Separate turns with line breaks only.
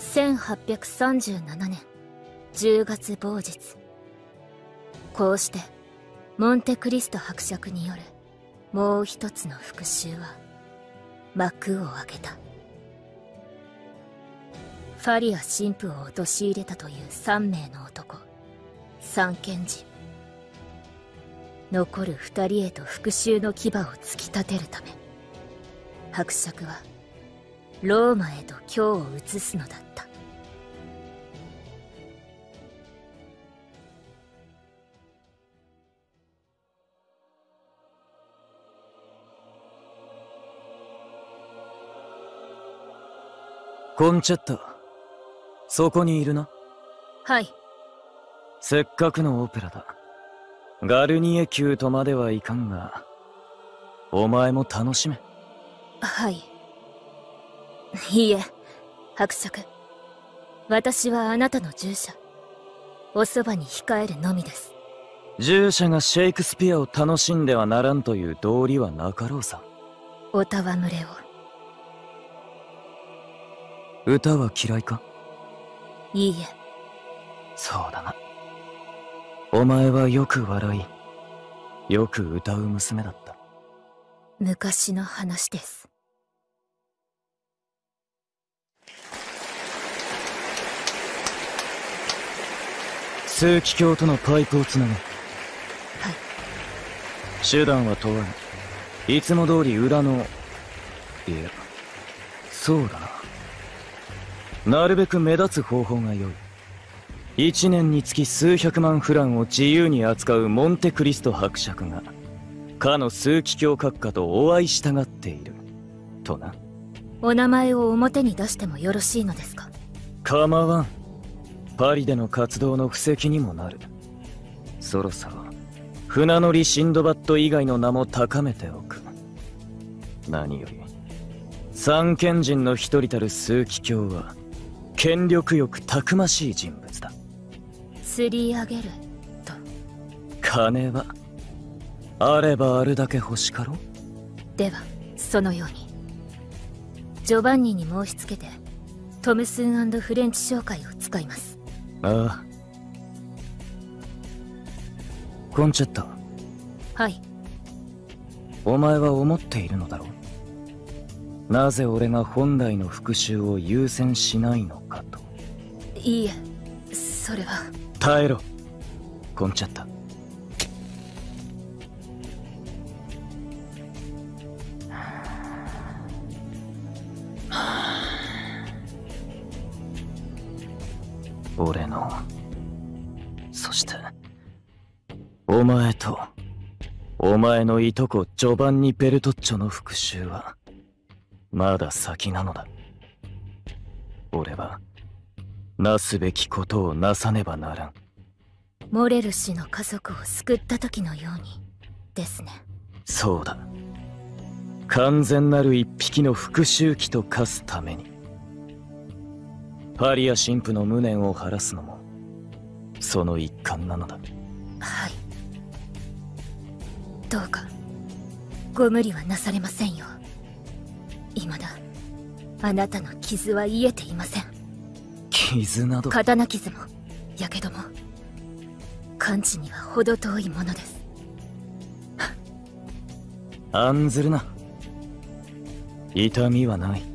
1837年10月某日、こうしてモンテクリスト伯爵によるもう一つの復讐は幕を開けた。ファリア神父を陥れたという3名の男、三賢人。残る2人へと復讐の牙を突き立てるため、伯爵はローマへと京を移すのだった。
コンチェッタ、そこにいるな。
はい。
せっかくのオペラだ。ガルニエ宮とまではいかんが、お前も楽しめ。
はい。いいえ、伯爵。私はあなたの従者。おそばに控えるのみです。
従者がシェイクスピアを楽しんではならんという道理はなかろうさ。
お戯れを。
歌は嫌いか？
いいえ。
そうだな。お前はよく笑い、よく歌う娘だった。
昔の話です。
枢機卿とのパイプをつなぐ。はい。手段は問わぬ。いつも通り裏の、いや、そうだな。なるべく目立つ方法が良い。1年につき数百万フランを自由に扱うモンテクリスト伯爵がかの枢機卿閣下とお会いしたがっているとな。
お名前を表に出してもよろしいのですか？
構わん。パリでの活動の布石にもなる。そろそろ船乗りシンドバッド以外の名も高めておく。何より三賢人の一人たる枢機卿は権力欲たくましい人物だ。
釣り上げると。
金はあればあるだけ欲しかろう。
ではそのように。ジョバンニに申し付けてトムスン&フレンチ商会を使います。
ああ。コンチェッタ。
はい。
お前は思っているのだろう。なぜ俺が本来の復讐を優先しないのかと。
いいえ、それは。
耐えろ、コンチェッタ。俺の、そしてお前とお前のいとこジョバンニ・ベルトッチョの復讐はまだ先なのだ。俺はなすべきことをなさねばならん。
モレル氏の家族を救った時のようにですね。
そうだ。完全なる一匹の復讐鬼と化すために。パリア神父の無念を晴らすのもその一環なのだ。
はい。どうかご無理はなされませんよ。未だあなたの傷は癒えていません。
傷など。
刀傷もやけども完治には程遠いものです。
案ずるな。痛みはない。